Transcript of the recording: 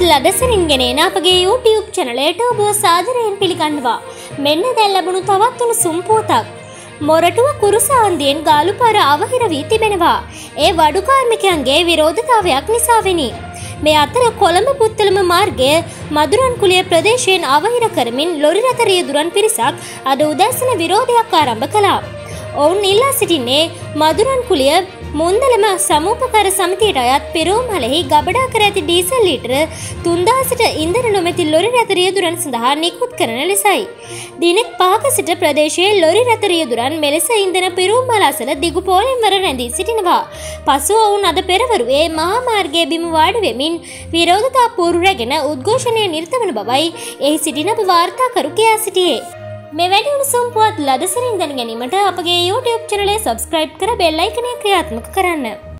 ලදසරින් ගෙනෙන අපගේ YouTube චැනලයට ඔබ සාදරයෙන් පිළිගන්නවා. මෙන්න දැන් ලැබුණු තවත් උණුසුම් පුවතක්. මොරටුව කුරුසාන්දියෙන් ගාලු පාර අවහිර වී තිබෙනවා. ඒ වඩු කාර්මිකයන්ගේ විරෝධතාවයක් නිසාවෙනි. මේ අතර කොළඹ පුත්තලම මාර්ගයේ මදුරන්කුලිය ප්‍රදේශයෙන් අවහිර කරමින් ලොරි රථ රියදුරන් පිරිසක් අද උදැසන විරෝධයක් ආරම්භ කළා. ඔවුන් ඉල්ලා සිටින්නේ මදුරන්කුලිය මුන්දලම සමූපකාර සමිතියට අයත් පෙරෝමලෙහි ගබඩා කර ඇති ඩීසල් ලීටර 3000ට ඉන්ධන නොමැති ලොරි රථ රියදුරන් සඳහා නිකුත් කරන ලෙසයි. දින 5ක සිට ප්‍රදේශයේ ලොරි රථ රියදුරන් මෙලෙස ඉන්ධන පෙරෝමල අසල දිගු පෝලෙන් වර රැඳී සිටිනවා. පසුව ඔවුන් අද පෙරවරුවේ මහා මාර්ගයේ බිම වාඩි වෙමින් විරෝධතා පූර්ව රැගෙන උද්ඝෝෂණය නිරත වන බවයි එහි සිටින වාර්තාකරු කියා සිටියේ. මෙවැනි උණුසුම් පුවත් ලදසරින් දැන ගැනීමට අපගේ YouTube චැනලය සබ්ස්ක්‍රයිබ් කර බෙල් අයිකනය ක්‍රියාත්මක කරන්න.